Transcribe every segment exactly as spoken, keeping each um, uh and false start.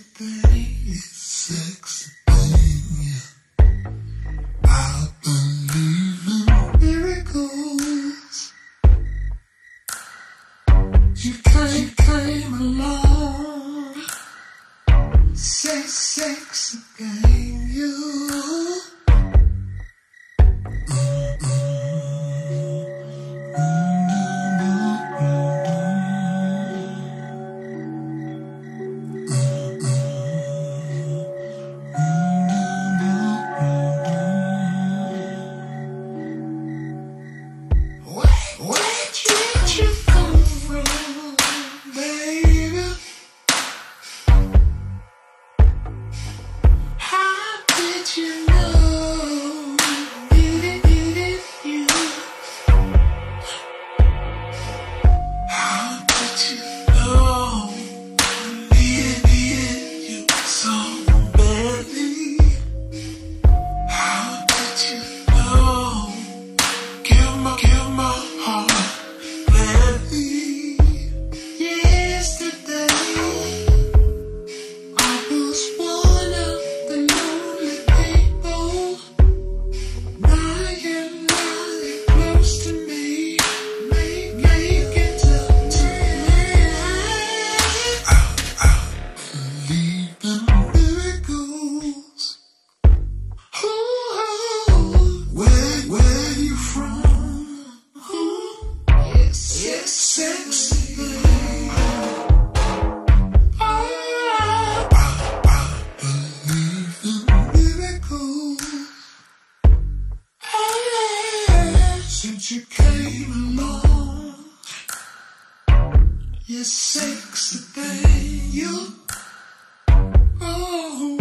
thing, you sexy thing. I believe in miracles. You came, you came along, sex, sexy thing, you. Since you came along, you sexy thing, you. Oh.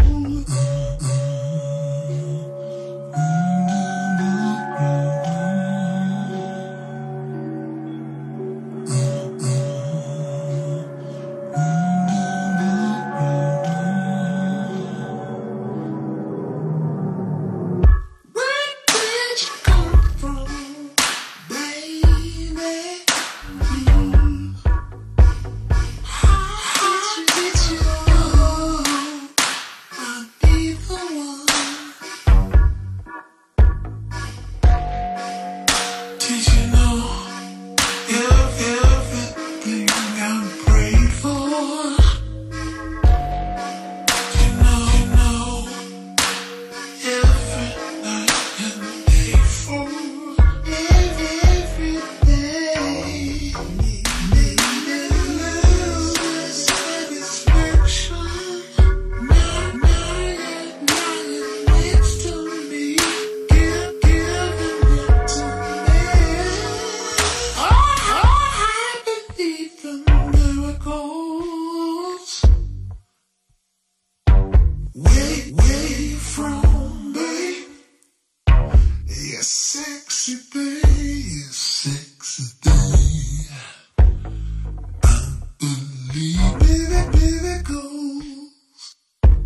Way, way from me. You sexy thing, you sexy thing. I believe in miracles.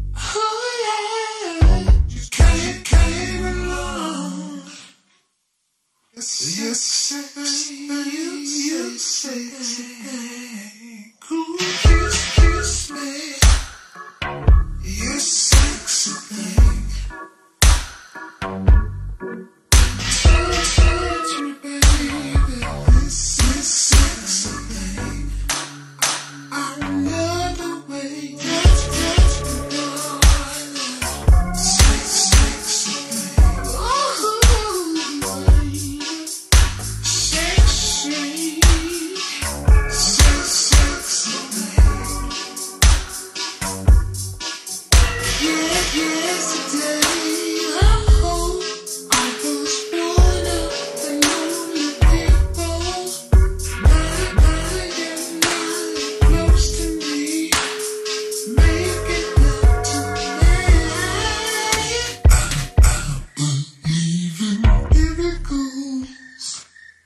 Oh yeah, you came, came along. You sexy thing, you sexy thing. Cool, kiss, kiss me. You sexy thing. Touch me, baby. This is sexy thing. I love the way you touch me, darling. Sexy thing. Ooh, sexy, sexy thing. Yesterday, oh, I was one of the lonely people. Now, now you're not close to me. Make it up tonight. I, I believe in miracles.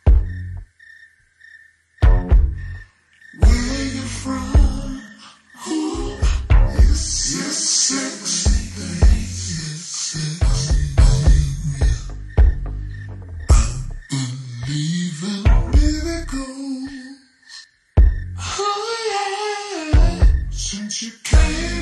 Where you from? Who is your sexy? Believe in miracles. Oh yeah, since you came.